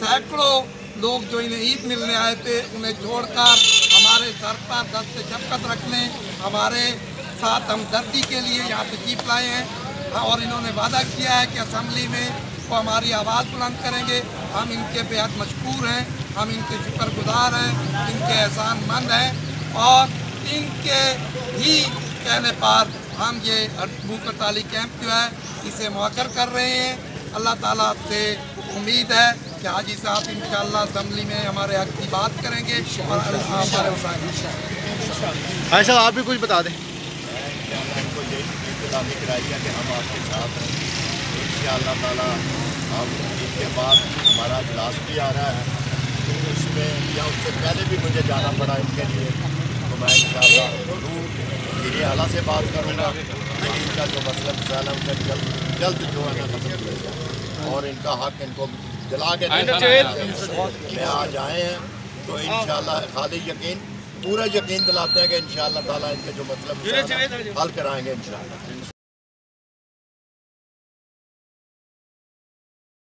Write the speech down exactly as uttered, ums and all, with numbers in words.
सैकड़ों लोग जो इन्हें ईद मिलने आए थे उन्हें छोड़कर हमारे सर पर दस्त शफकत रखने, हमारे साथ हमदर्दी के लिए यहाँ तशरीफ लाए हैं और इन्होंने वादा किया है कि असम्बली में वो हमारी आवाज़ बुलंद करेंगे। हम इनके बेहद मशकूर हैं, हम इनके शुक्रगुजार हैं, इनके एहसानमंद हैं और इनके ही कहने पर हम ये भूख हड़ताली कैंप जो है इसे मौखर कर रहे हैं। अल्लाह ताला से उम्मीद है कि हाजी साहब इंशाअल्लाह असम्बली में हमारे हक की बात करेंगे और हमारे भाई साहब आप भी कुछ बता दें। इनको यही इत्तलामी कराई है कि हम आपके साथ हैं इंशाअल्लाह ताला। अब इसके बाद हमारा इजलास भी आ रहा है, तो उसमें या उससे पहले भी मुझे जाना पड़ा इनके लिए, तो मैं इंशाअल्लाह ज़रूर मेरी आला से बात करूँगा। इनका जो मसला मसाला उनका जल्द जल्द जो है ना खत्म किया जाए और इनका हक इनको दिला के में आज आए हैं, तो इंशाअल्लाह खाली यकीन पूरा यकीन दिलाते हैं कि इंशाअल्लाह ताला इनके जो मतलब हल कराएंगे इंशाअल्लाह।